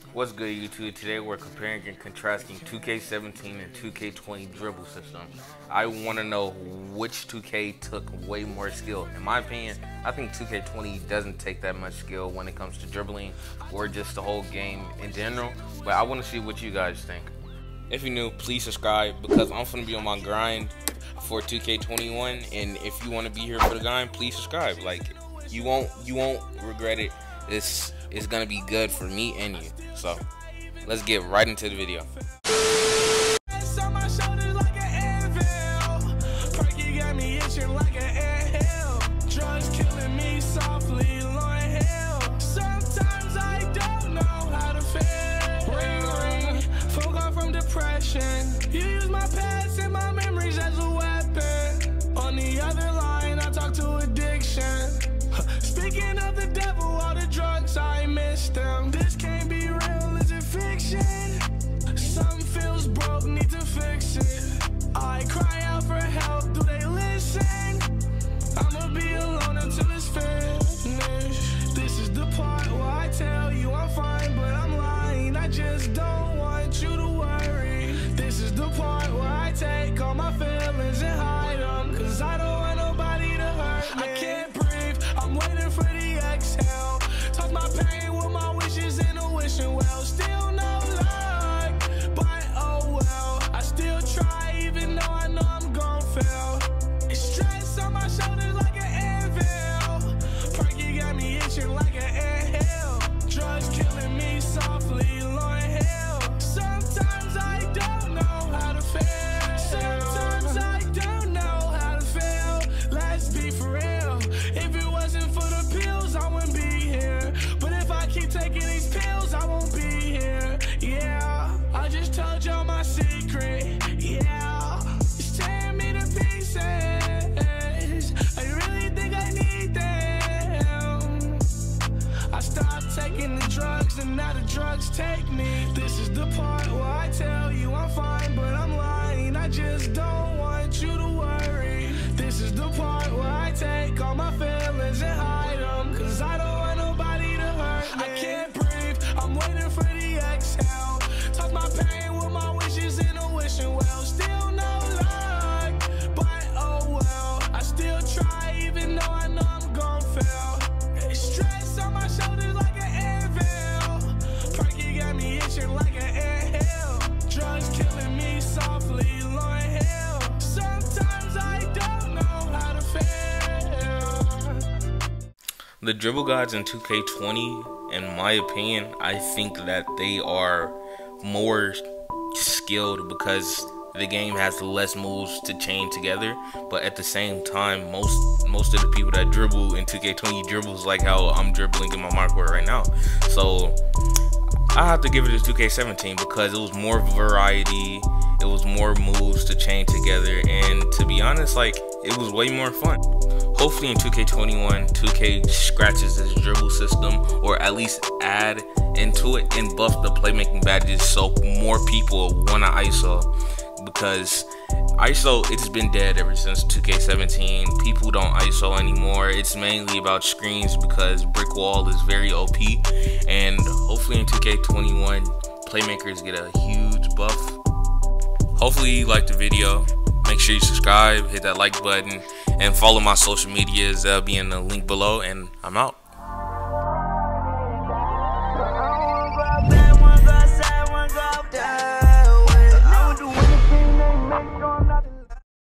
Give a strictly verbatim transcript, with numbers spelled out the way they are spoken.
What's good, YouTube? Today we're comparing and contrasting two K seventeen and two K twenty dribble system. I want to know which two K took way more skill. In my opinion, I think two K twenty doesn't take that much skill when it comes to dribbling or just the whole game in general. But I want to see what you guys think. If you're new, please subscribe because I'm gonna be on my grind for two K twenty-one. And if you want to be here for the grind, please subscribe. Like you won't, you won't regret it. It's it's gonna be good for me and you. So let's get right into the video. You use my past and my memories as a weapon. On the other line, I talk to addiction. Speaking of the devil, all the drugs, I miss them. This can't be real, is it fiction? Something feels broke, need to fix it. I cry out for help, do they listen? I'ma be alone until it's finished. This is the part where I tell you I'm fine, but I'm lying. I just don't want you to worry. This is the part where I take all my feelings and hide them, cause I don't want nobody to hurt me. I can't breathe, I'm waiting for the exhale. Talk my pain with my wishes in a wishing well. Still no luck, but oh well. I still try even though I know I'm gon' fail. It's stress on my shoulders like an anvil. Perky got me itching like an anthill. Drugs killing me softly, Lauryn Hill. Sometimes I don't know how to feel. Sometimes I don't know how to feel. Let's be for real. If it wasn't for the pills, I wouldn't be here. But if I keep taking these pills, I won't be here. Yeah, I just told y'all my secret. Yeah, it's tearing me to pieces. I really think I need them. I stopped taking the drugs and now the drugs take me. This is the part where I tell you I'm fine, but I'm lying. I just don't want you to worry. This is the part where I take all my feelings and hide them, cause I don't want nobody to hurt me. I can't breathe, I'm waiting for the exhale. Talk my pain with my wishes in a wishing well. Still no luck, but oh well. I still try even though I know I'm gon' fail. It's stress on my shoulders like an anvil. Perky got me itching like an anthill. Drugs killing me softly, Lauryn Hill. Sometimes I don't know how to feel. The dribble gods in two K twenty, in my opinion, I think that they are more skilled because the game has less moves to chain together. But at the same time, most most of the people that dribble in two K twenty dribbles like how I'm dribbling in my Mario Kart right now. So I have to give it to two K seventeen because it was more variety, it was more moves to chain together, and to be honest, like, it was way more fun. Hopefully in two K twenty-one, two K scratches this dribble system, or at least add into it and buff the playmaking badges so more people want to I S O. Because I S O, it's been dead ever since two K seventeen. People don't I S O anymore. It's mainly about screens because Brick Wall is very O P. And hopefully in two K twenty-one, playmakers get a huge buff. Hopefully you liked the video. Make sure you subscribe, hit that like button, and follow my social medias. They'll be in the link below, and I'm out.